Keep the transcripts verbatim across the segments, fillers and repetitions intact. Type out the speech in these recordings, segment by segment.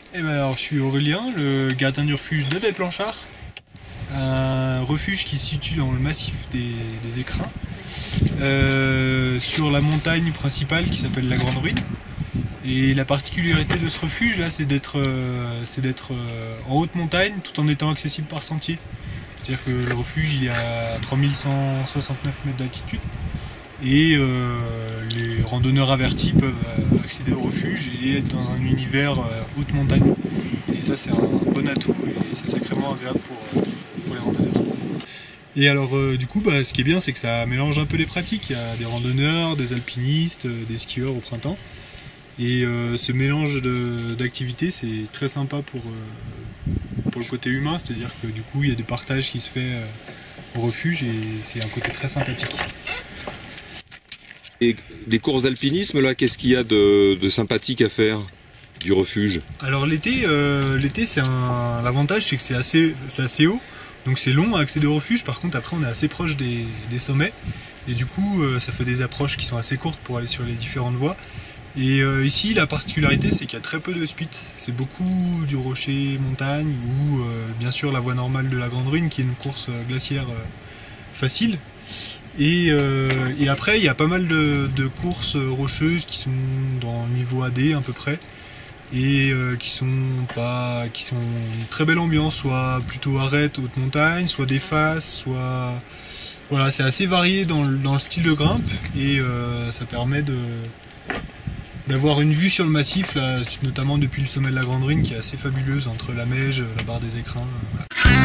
Eh ben alors, je suis Aurélien, le gardien du refuge de Belle-Planchard, un refuge qui se situe dans le massif des, des Écrins, euh, sur la montagne principale qui s'appelle la Grande Ruine. Et la particularité de ce refuge là, c'est d'être euh, c'est d'être euh, en haute montagne tout en étant accessible par sentier. C'est-à-dire que le refuge il est à trois mille cent soixante-neuf mètres d'altitude et euh, les randonneurs avertis peuvent accéder au refuge et être dans un univers euh, haute montagne. Et ça c'est un bon atout et c'est sacrément agréable pour, pour les randonneurs. Et alors euh, du coup bah, ce qui est bien c'est que ça mélange un peu les pratiques. Il y a des randonneurs, des alpinistes, des skieurs au printemps. Et euh, ce mélange d'activités c'est très sympa pour, euh, pour le côté humain, c'est-à-dire que du coup il y a du partage qui se fait euh, au refuge et c'est un côté très sympathique. Et des courses d'alpinisme là, qu'est-ce qu'il y a de, de sympathique à faire du refuge? Alors l'été, euh, l'été c'est un l'avantage c'est que c'est assez, c'est assez haut, donc c'est long à accéder au refuge. Par contre après on est assez proche des, des sommets et du coup euh, ça fait des approches qui sont assez courtes pour aller sur les différentes voies. Et euh, ici, la particularité, c'est qu'il y a très peu de spits. C'est beaucoup du rocher montagne ou euh, bien sûr la voie normale de la Grande Ruine qui est une course euh, glaciaire euh, facile. Et, euh, et après, il y a pas mal de, de courses rocheuses qui sont dans le niveau A D à peu près et euh, qui sont pas, qui sont une très belle ambiance, soit plutôt arête haute montagne, soit des faces, soit voilà, c'est assez varié dans le, dans le style de grimpe et euh, ça permet de d'avoir une vue sur le massif, là, notamment depuis le sommet de la Grande Ruine qui est assez fabuleuse entre la Meige, la barre des Écrins. Voilà.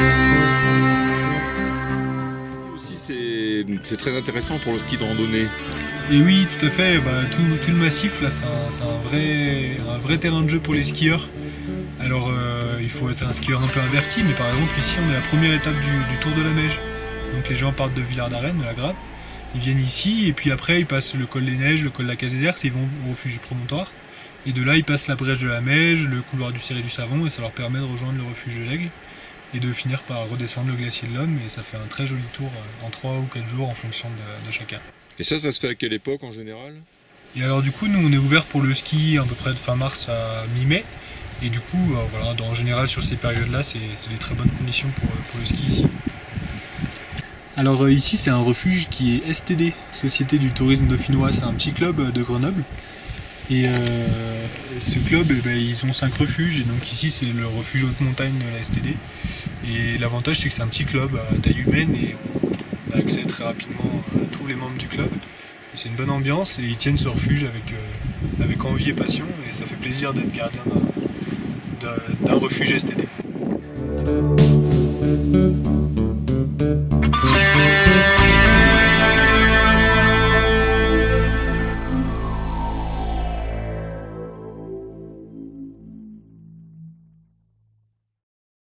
Aussi c'est très intéressant pour le ski de randonnée. Et oui, tout à fait, bah, tout, tout le massif là c'est un, un, vrai, un vrai terrain de jeu pour les skieurs. Alors euh, il faut être un skieur un peu averti, mais par exemple ici on est à la première étape du, du Tour de la Meige. Donc les gens partent de Villard-d'Arène, de la Grave. Ils viennent ici et puis après ils passent le col des Neiges, le col de la Casse-Déserte et ils vont au refuge du Promontoire. Et de là ils passent la brèche de la Meige, le couloir du Ciré du Savon et ça leur permet de rejoindre le refuge de l'Aigle et de finir par redescendre le glacier de l'Homme et ça fait un très joli tour en trois ou quatre jours en fonction de, de chacun. Et ça, ça se fait à quelle époque en général? Et alors du coup nous on est ouvert pour le ski à peu près de fin mars à mi-mai et du coup euh, voilà, en général sur ces périodes là c'est des très bonnes conditions pour, pour le ski ici. Alors euh, ici c'est un refuge qui est S T D, Société du Tourisme Dauphinois, c'est un petit club de Grenoble. Et euh, ce club, eh ben, ils ont cinq refuges, et donc ici c'est le refuge haute montagne de la S T D. Et l'avantage c'est que c'est un petit club à taille humaine et on a accès très rapidement à tous les membres du club. C'est une bonne ambiance et ils tiennent ce refuge avec, euh, avec envie et passion et ça fait plaisir d'être gardien d'un refuge S T D.